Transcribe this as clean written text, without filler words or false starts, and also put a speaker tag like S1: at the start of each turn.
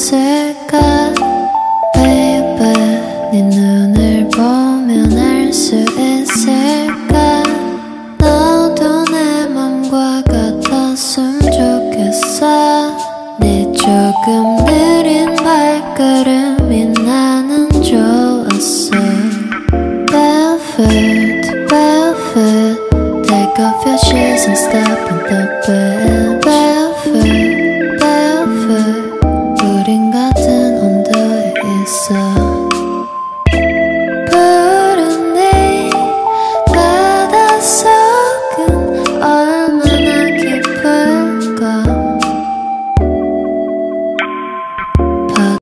S1: 있을까 Baby 네 눈을 보면 알 수 있을까 너도 내 맘과 같았으면 좋겠어 네 조금 느린 발걸음이 나는 좋았어 Barefoot